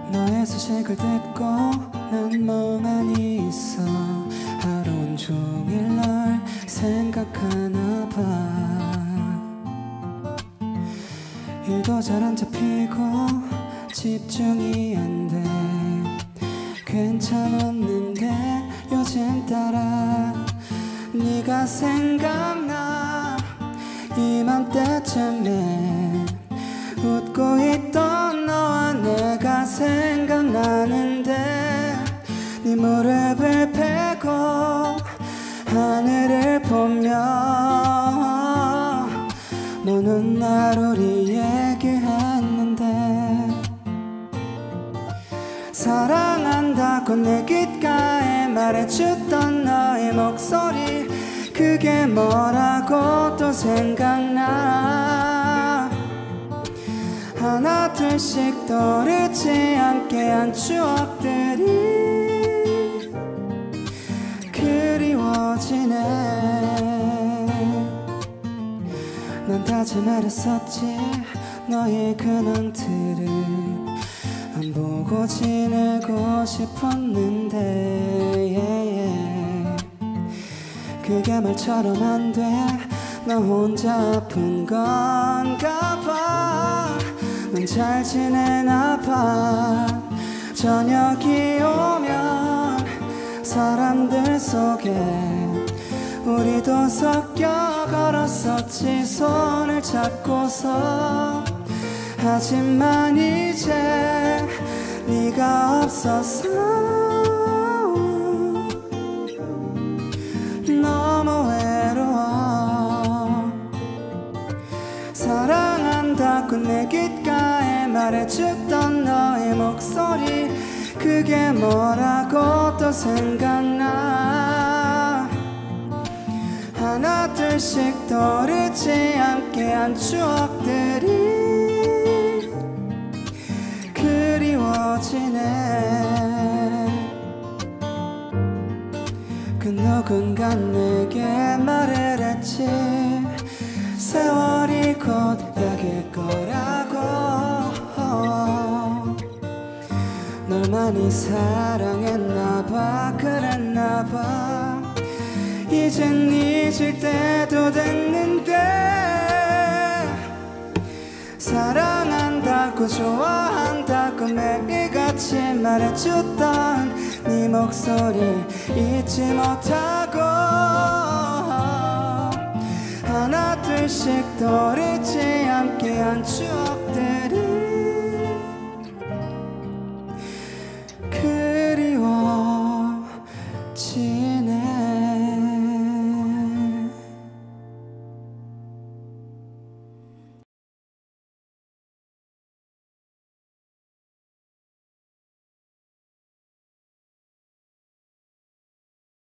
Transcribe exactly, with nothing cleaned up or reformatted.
너의 소식을 듣고 난 멍하니 있어. 하루 온종일 널 생각하나 봐. 일도 잘 안 잡히고 집중이 안 돼. 괜찮았는데 요즘 따라 네가 생각나. 이맘때쯤에 웃고 있던 너와 내가 생각나는데 네 무릎을 베고 하늘을 보며 너는 날 우리 얘기했는데 사랑한다고 내 귓가에 말해줬던 너의 목소리 그게 뭐라고 또 생각나. 하나 둘씩 떠오르지 않게 한 추억들이 그리워지네. 난 다짐을 했었지 너의 근황들을 안 보고 지내고 싶었는데 yeah, yeah. 그게 말처럼 안 돼. 나 혼자 아픈 건가 봐. 넌 잘 지내나 봐. 저녁이 오면 사람들 속에 우리도 섞여 걸었었지 손을 잡고서. 하지만 이제 네가 없어서 너무 외로워. 사랑한다고 내 귓가에 말해줬던 너의 목소리 그게 뭐라고 또 생각나. 하나 둘씩 떠오르지 않게 한 추억들이 그리워지네. 그 누군가 내게 말을 했지 세월이 곧 약일 거라고. 널 많이 사랑했나봐 그랬나봐. 이젠 잊을 때도 됐는데 사랑한다고 좋아한다고 매일같이 말해줬던 네 목소리 잊지 못하고 하나 둘씩 떠오르지 않게 한 추억들이